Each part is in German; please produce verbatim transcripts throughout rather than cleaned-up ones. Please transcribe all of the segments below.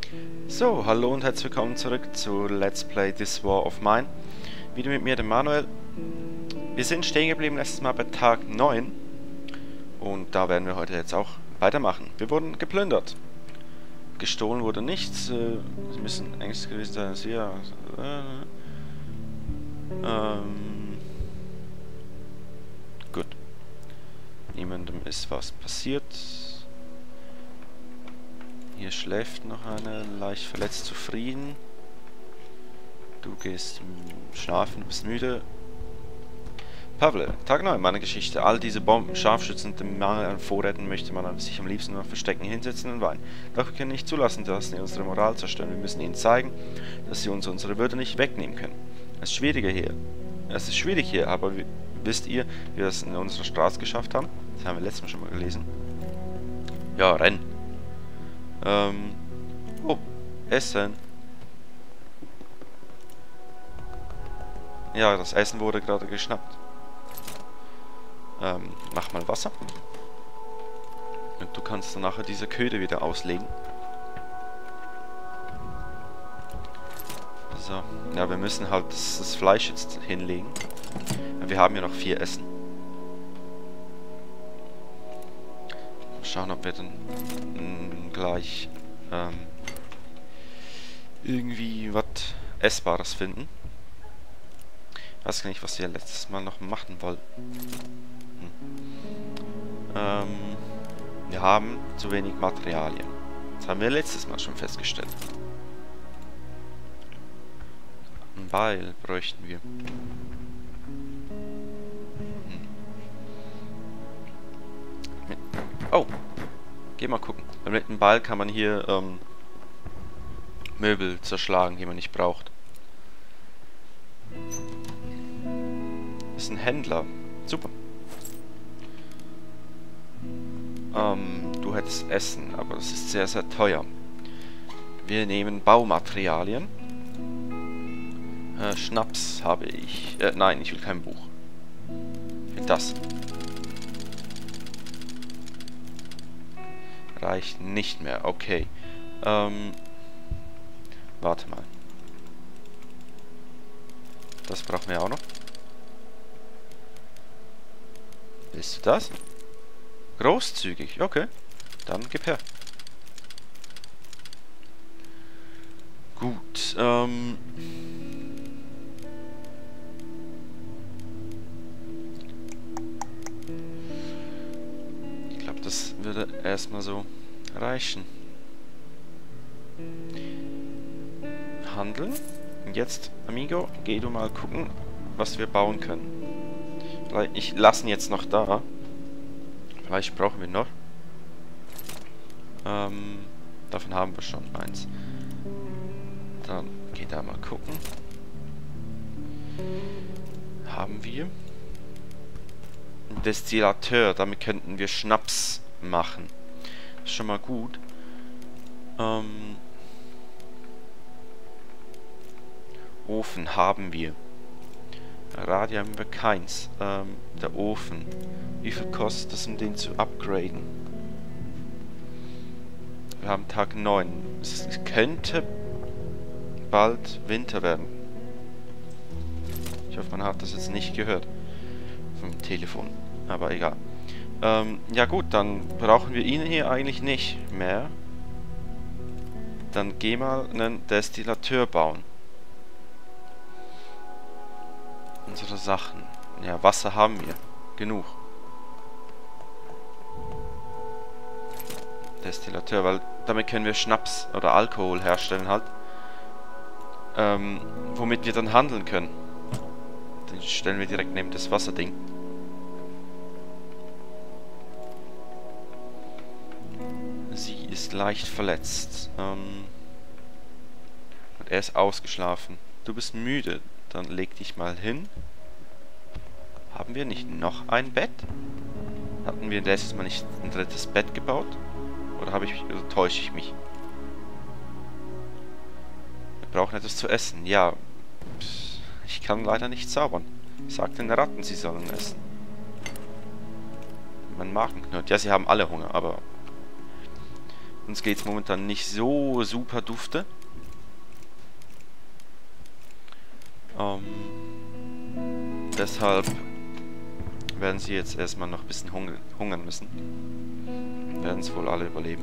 So, hallo und herzlich willkommen zurück zu Let's Play This War of Mine. Wieder mit mir, dem Manuel. Wir sind stehen geblieben letztes Mal bei Tag neun. Und da werden wir heute jetzt auch weitermachen. Wir wurden geplündert. Gestohlen wurde nichts. Äh, Sie müssen Ängste gewesen sein. Sie, ja, äh, ähm, gut. Niemandem ist was passiert. Hier schläft noch eine, leicht verletzt, zufrieden. Du gehst schlafen, du bist müde. Pavle, Tag neun, meine Geschichte. All diese Bomben, Scharfschützen und dem Mangel an Vorräten möchte man sich am liebsten noch verstecken, hinsetzen und weinen. Doch wir können nicht zulassen, dass sie unsere Moral zerstören. Wir müssen ihnen zeigen, dass sie uns unsere Würde nicht wegnehmen können. Es ist schwieriger hier. Es ist schwierig hier, aber wisst ihr, wie wir es in unserer Straße geschafft haben? Das haben wir letztes Mal schon mal gelesen. Ja, renn. Ähm. Oh, Essen. Ja, das Essen wurde gerade geschnappt. Ähm, mach mal Wasser. Und du kannst dann nachher diese Köder wieder auslegen. So. Ja, wir müssen halt das, das Fleisch jetzt hinlegen. Wir haben ja noch vier Essen. Mal schauen, ob wir dann mh, gleich ähm, irgendwie was Essbares finden. Ich weiß gar nicht, was wir letztes Mal noch machen wollten. Hm. Ähm, wir haben zu wenig Materialien. Das haben wir letztes Mal schon festgestellt. Ein Beil bräuchten wir. Hm. Mit oh! Geh mal gucken. Mit dem Beil kann man hier ähm, Möbel zerschlagen, die man nicht braucht. Das ist ein Händler. Super. Ähm, du hättest Essen, aber das ist sehr, sehr teuer. Wir nehmen Baumaterialien. Äh, Schnaps habe ich. Äh, nein, ich will kein Buch. Ich will das. Reicht nicht mehr. Okay. Ähm, warte mal. Das brauchen wir auch noch. Willst du das? Großzügig, okay. Dann gib her. Gut, ähm... ich glaube, das würde erstmal so reichen. Handeln. Und jetzt, Amigo, geh du mal gucken, was wir bauen können. Ich lasse ihn jetzt noch da. Vielleicht brauchen wir noch. Ähm, davon haben wir schon eins. Dann geht da mal gucken. Haben wir einen Destillateur. Damit könnten wir Schnaps machen. Ist schon mal gut. Ähm, Ofen haben wir. Radio haben wir keins. Ähm, der Ofen. Wie viel kostet es, um den zu upgraden? Wir haben Tag neun. Es, es könnte bald Winter werden. Ich hoffe, man hat das jetzt nicht gehört. Vom Telefon. Aber egal. Ähm, ja gut, dann brauchen wir ihn hier eigentlich nicht mehr. Dann geh mal einen Destillateur bauen. Unsere Sachen. Ja, Wasser haben wir. Genug. Destillateur, weil damit können wir Schnaps oder Alkohol herstellen halt. Ähm, womit wir dann handeln können. Den stellen wir direkt neben das Wasserding. Sie ist leicht verletzt. Ähm, und er ist ausgeschlafen. Du bist müde. Dann leg dich mal hin. Haben wir nicht noch ein Bett? Hatten wir letztes Mal nicht ein drittes Bett gebaut? Oder habe ich oder täusche ich mich? Wir brauchen etwas zu essen. Ja. Ich kann leider nicht zaubern. Sag den Ratten, sie sollen essen. Mein Magen knurrt. Ja, sie haben alle Hunger, aber Uns geht es momentan nicht so super dufte. Ähm, deshalb werden sie jetzt erstmal noch ein bisschen hungern, hungern müssen. Werden es wohl alle überleben.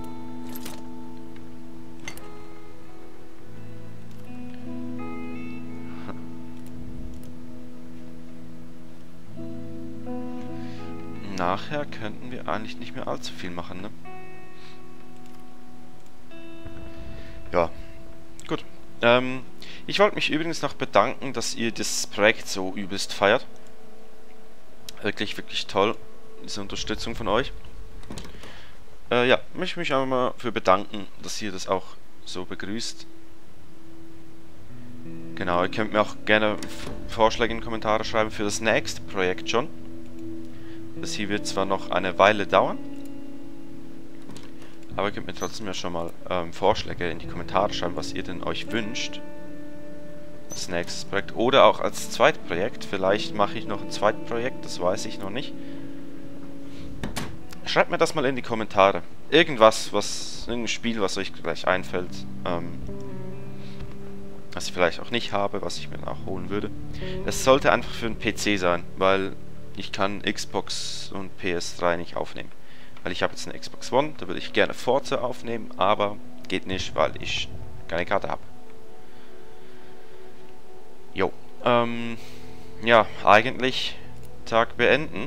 Nachher könnten wir eigentlich nicht mehr allzu viel machen, ne? Ja, gut. Ähm, ich wollte mich übrigens noch bedanken, dass ihr das Projekt so übelst feiert. Wirklich, wirklich toll, diese Unterstützung von euch. Äh, ja, möchte mich auch mal für bedanken, dass ihr das auch so begrüßt. Genau, ihr könnt mir auch gerne Vorschläge in die Kommentare schreiben für das nächste Projekt schon. Das hier wird zwar noch eine Weile dauern, aber ihr könnt mir trotzdem ja schon mal ähm, Vorschläge in die Kommentare schreiben, was ihr denn euch wünscht. Als nächstes Projekt. Oder auch als Zweitprojekt. Vielleicht mache ich noch ein Zweitprojekt, das weiß ich noch nicht. Schreibt mir das mal in die Kommentare. Irgendwas, was, irgendein Spiel, was euch gleich einfällt, ähm, was ich vielleicht auch nicht habe, was ich mir dann auch holen würde. Es sollte einfach für einen P C sein, weil ich kann Xbox und P S drei nicht aufnehmen. Weil ich habe jetzt eine Xbox One, da würde ich gerne Forza aufnehmen, aber geht nicht, weil ich keine Karte habe. Jo, ähm, ja, eigentlich Tag beenden.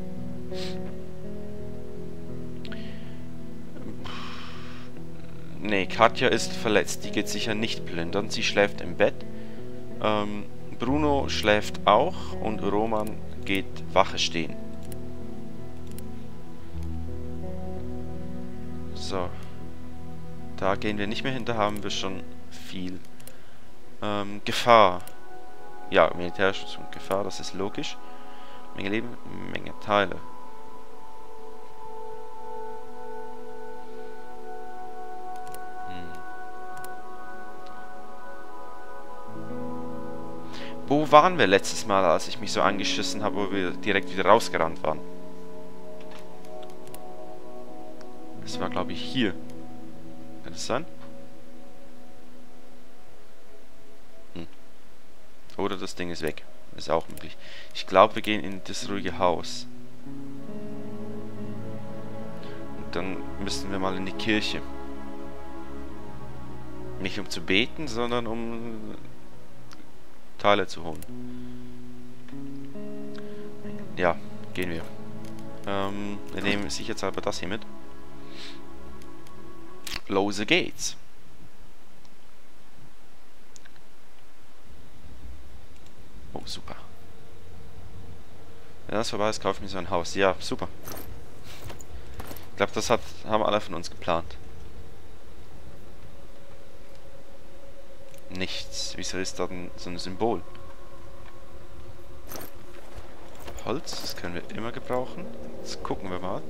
Ne, Katja ist verletzt, die geht sicher nicht plündern, sie schläft im Bett. Ähm, Bruno schläft auch und Roman geht Wache stehen. So. Da gehen wir nicht mehr hin, da haben wir schon viel ähm, Gefahr. Ja, Militärschutz und Gefahr, das ist logisch. Menge Leben, Menge Teile. Hm. Wo waren wir letztes Mal, als ich mich so angeschissen habe, wo wir direkt wieder rausgerannt waren? Das war, glaube ich, hier. Kann das sein? Hm. Oder das Ding ist weg. Ist auch möglich. Ich glaube, wir gehen in das ruhige Haus. Und dann müssten wir mal in die Kirche. Nicht um zu beten, sondern um Teile zu holen. Ja, gehen wir. Ähm, wir nehmen sicherheitshalber das hier mit. Lose geht's. Oh, super. Wenn das vorbei ist, kaufe ich mir so ein Haus. Ja, super. Ich glaube, das hat, haben alle von uns geplant. Nichts. Wieso ist da denn so ein Symbol? Holz, das können wir immer gebrauchen. Jetzt gucken wir mal.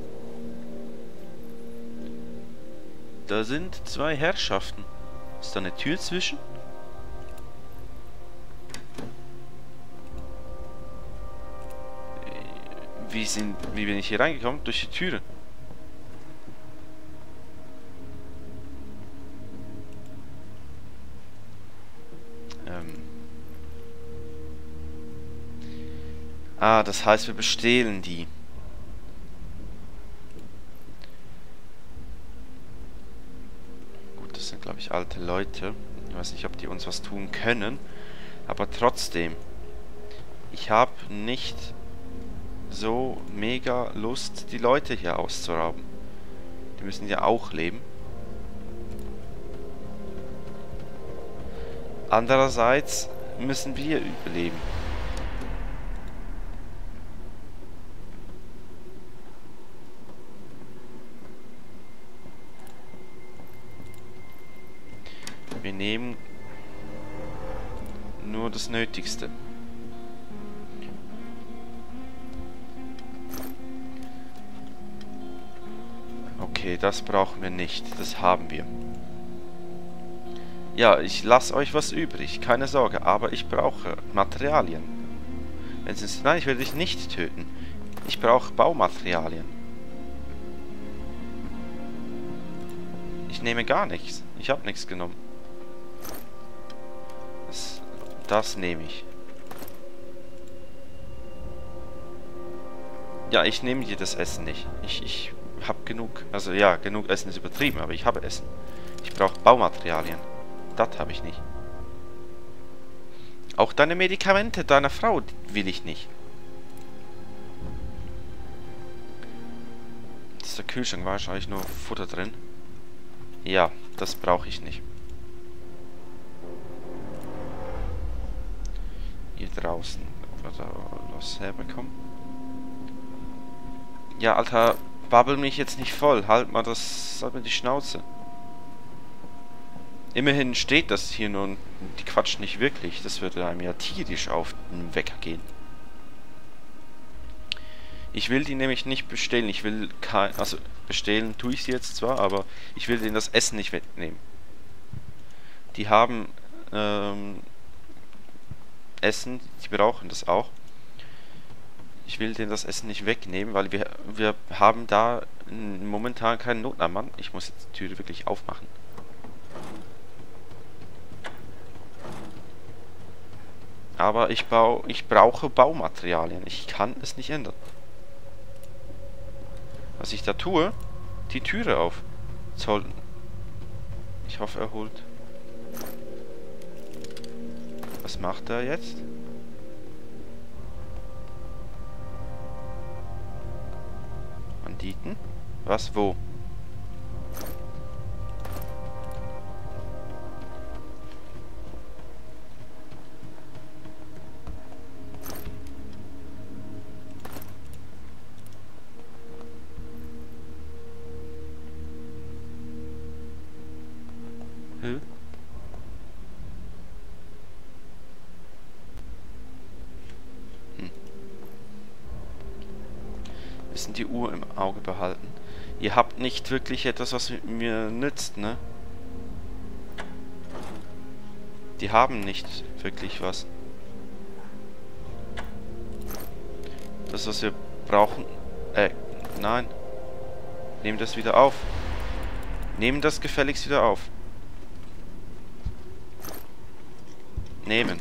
Da sind zwei Herrschaften. Ist da eine Tür zwischen? Wie sind, wie bin ich hier reingekommen? Durch die Türe. Ähm. Ah, das heißt, wir bestehlen die. Das sind, glaube ich, alte Leute. Ich weiß nicht, ob die uns was tun können. Aber trotzdem. Ich habe nicht so mega Lust, die Leute hier auszurauben. Die müssen ja auch leben. Andererseits müssen wir überleben. Wir nehmen nur das Nötigste. Okay, das brauchen wir nicht. Das haben wir. Ja, ich lasse euch was übrig. Keine Sorge. Aber ich brauche Materialien. Wenn es Nein, ich werde dich nicht töten. Ich brauche Baumaterialien. Ich nehme gar nichts. Ich habe nichts genommen. Das, das nehme ich. Ja, ich nehme dir das Essen nicht. Ich, ich habe genug. Also ja, genug Essen ist übertrieben, aber ich habe Essen. Ich brauche Baumaterialien. Das habe ich nicht. Auch deine Medikamente deiner Frau will ich nicht. Das ist der Kühlschrank, war wahrscheinlich nur Futter drin. Ja, das brauche ich nicht. Hier draußen. Oder los herbekommen. Ja, Alter, babbel mich jetzt nicht voll. Halt mal das, halt mir die Schnauze. Immerhin steht das hier nur und die quatschen nicht wirklich. Das würde einem ja tierisch auf den Wecker gehen. Ich will die nämlich nicht bestehlen. Ich will kein... Also, bestehlen tue ich sie jetzt zwar, aber ich will denen das Essen nicht wegnehmen. Die haben ähm, Essen, die brauchen das auch. Ich will denen das Essen nicht wegnehmen, weil wir, wir haben da momentan keinen Notnahmmann. Ich muss jetzt die Tür wirklich aufmachen. Aber ich, bau, ich brauche Baumaterialien. Ich kann es nicht ändern. Was ich da tue, die Türe auf. Soll. Ich hoffe, er holt. Was macht er jetzt? Banditen? Was? Wo? Hm? Hm. Müssen die Uhr im Auge behalten. Ihr habt nicht wirklich etwas, was mir nützt, ne? Die haben nicht wirklich was. Das, was wir brauchen... Äh, nein. Nehmen das wieder auf. Nehmen das gefälligst wieder auf. Nehmen.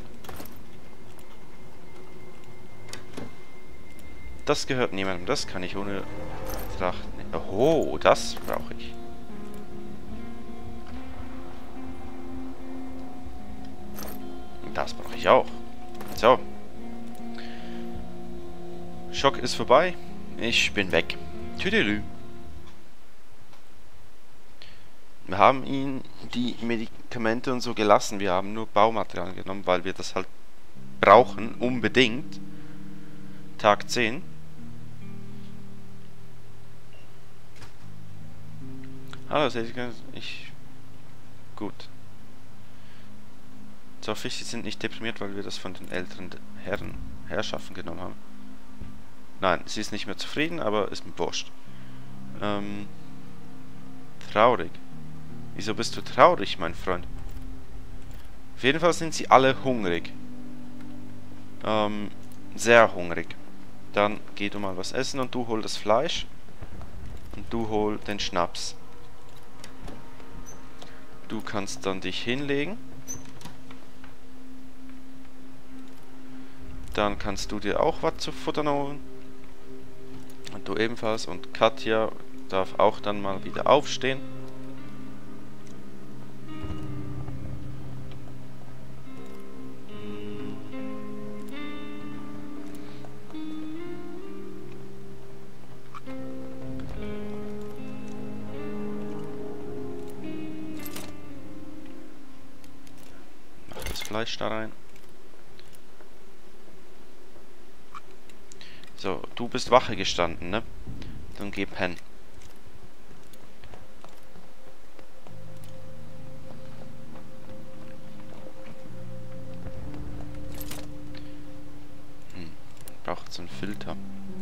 Das gehört niemandem. Das kann ich ohne Tracht... Oh, das brauche ich. Das brauche ich auch. So. Schock ist vorbei. Ich bin weg. Tüdelü. Wir haben ihn die Medikamente und so gelassen. Wir haben nur Baumaterialien genommen, weil wir das halt brauchen. Unbedingt. Tag zehn. Hallo, ich... Gut. Ich hoffe, sie sind nicht deprimiert, weil wir das von den älteren Herren, Herrschaften genommen haben. Nein, sie ist nicht mehr zufrieden, aber ist mir wurscht. Ähm... Traurig. Wieso bist du traurig, mein Freund? Auf jeden Fall sind sie alle hungrig. Ähm, sehr hungrig. Dann geh du mal was essen und du hol das Fleisch. Und du hol den Schnaps. Du kannst dann dich hinlegen. Dann kannst du dir auch was zu futtern holen. Und du ebenfalls. Und Katja darf auch dann mal wieder aufstehen. Mach das Fleisch da rein. So, du bist Wache gestanden, ne? Dann geh pennen. Hm, braucht so einen Filter.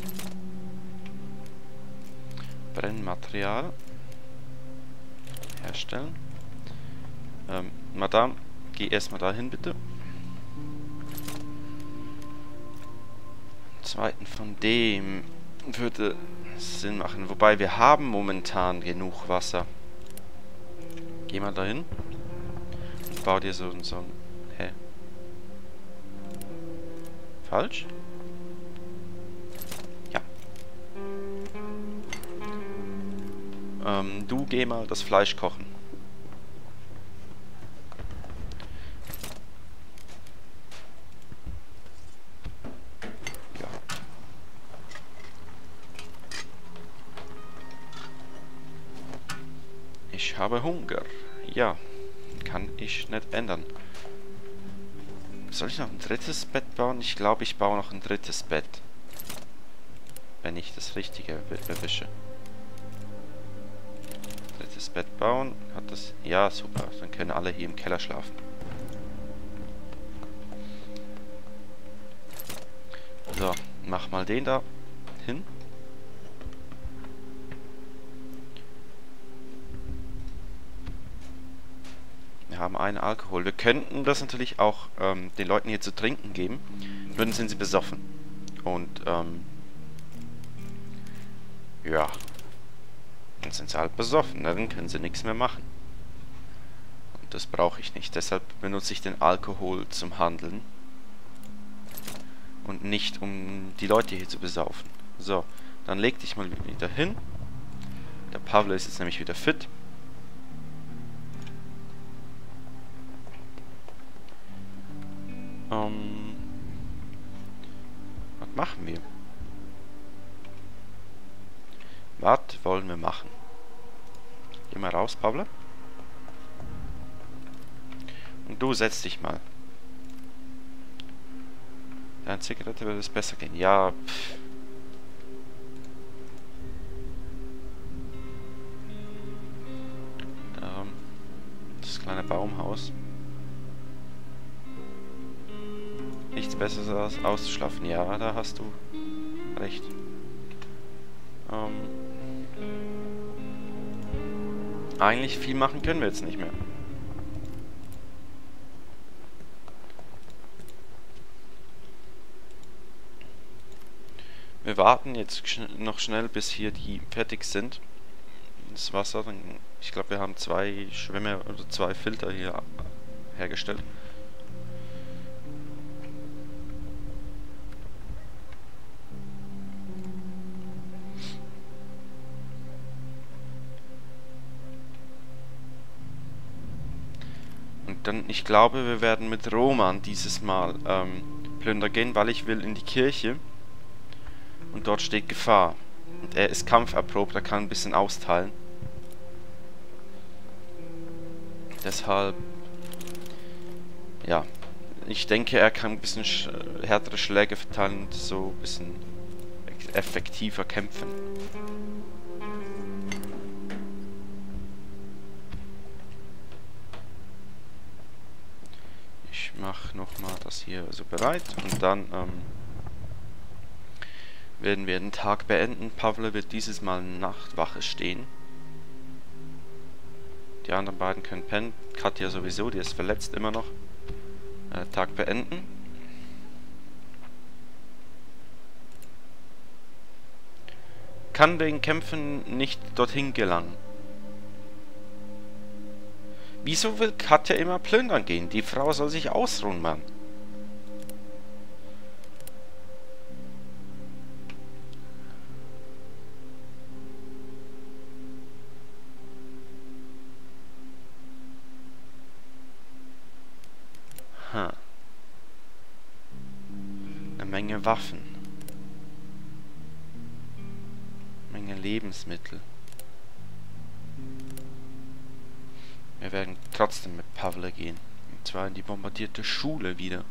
Brennmaterial. Herstellen. Ähm, Madame, geh erstmal dahin, bitte. Zweiten von dem würde Sinn machen. Wobei wir haben momentan genug Wasser. Geh mal dahin und bau dir so, so ein... Hä? Falsch? Ja. Ähm, du geh mal das Fleisch kochen. Ja. Ich habe Hunger. Ja. Kann ich nicht ändern. Soll ich noch ein drittes Bett bauen? Ich glaube, ich baue noch ein drittes Bett. Wenn ich das Richtige erwische. Drittes Bett bauen. Hat das... Ja, super. Dann können alle hier im Keller schlafen. So, mach mal den da hin. Wir haben einen Alkohol. Wir könnten das natürlich auch ähm, den Leuten hier zu trinken geben. Nur dann sind sie besoffen. Und, ähm... ja. Dann sind sie halt besoffen. Ne? Dann können sie nichts mehr machen. Und das brauche ich nicht. Deshalb benutze ich den Alkohol zum Handeln. Und nicht, um die Leute hier zu besaufen. So, dann leg dich mal wieder hin. Der Pavle ist jetzt nämlich wieder fit. Ähm, was machen wir? Was wollen wir machen? Geh mal raus, Pavle. Und du setz dich mal. Deine Zigarette würde es besser gehen. Ja, pff. Ähm, das kleine Baumhaus. Nichts Besseres als auszuschlafen. Ja, da hast du recht. Ähm, eigentlich viel machen können wir jetzt nicht mehr. Wir warten jetzt schn noch schnell, bis hier die fertig sind. Das Wasser, dann, ich glaube, wir haben zwei Schwämme oder zwei Filter hier hergestellt. Und dann, ich glaube, wir werden mit Roman dieses Mal ähm, plündern gehen, weil ich will in die Kirche. Und dort steht Gefahr. Und er ist kampferprobt, er kann ein bisschen austeilen. Deshalb... Ja. Ich denke, er kann ein bisschen sch härtere Schläge verteilen und so ein bisschen effektiver kämpfen. Ich mache nochmal das hier so bereit und dann... Ähm, werden wir den Tag beenden. Pavle wird dieses Mal Nachtwache stehen. Die anderen beiden können pennen. Katja sowieso, die ist verletzt immer noch. Äh, Tag beenden. Kann wegen Kämpfen nicht dorthin gelangen. Wieso will Katja immer plündern gehen? Die Frau soll sich ausruhen, Mann. Eine Menge Waffen. Eine Menge Lebensmittel. Wir werden trotzdem mit Pavle gehen. Und zwar in die bombardierte Schule wieder.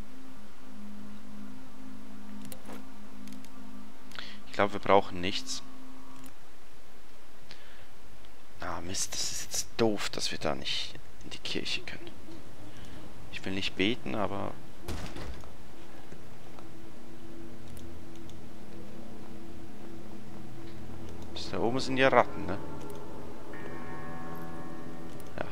Ich glaube, wir brauchen nichts. Ah, Mist, das ist jetzt doof, dass wir da nicht in die Kirche können. Ich will nicht beten, aber... Bis da oben sind ja Ratten, ne? Ja.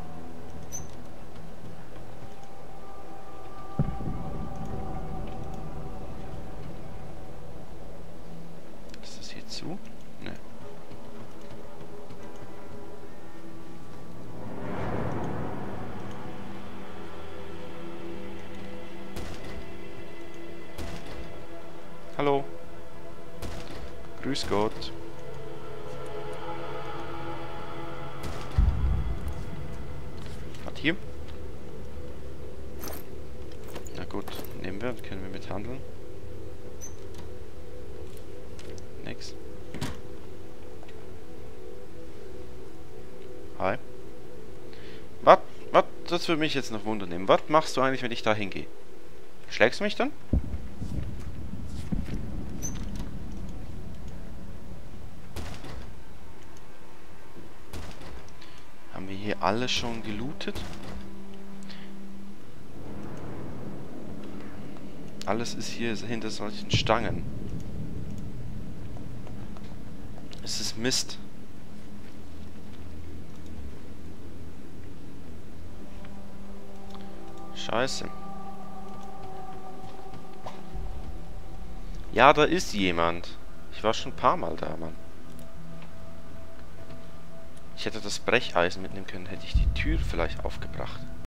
Ist das hier zu? Ne. Hallo. Grüß Gott. Was hier? Na gut, nehmen wir, können wir mithandeln. Nix. Hi. Was? Was? Das würde mich jetzt noch wundern. Was machst du eigentlich, wenn ich da hingehe? Schlägst du mich dann? Haben wir hier alles schon gelootet? Alles ist hier hinter solchen Stangen. Es ist Mist. Scheiße. Ja, da ist jemand. Ich war schon ein paar Mal da, Mann. Ich hätte das Brecheisen mitnehmen können, hätte ich die Tür vielleicht aufgebracht.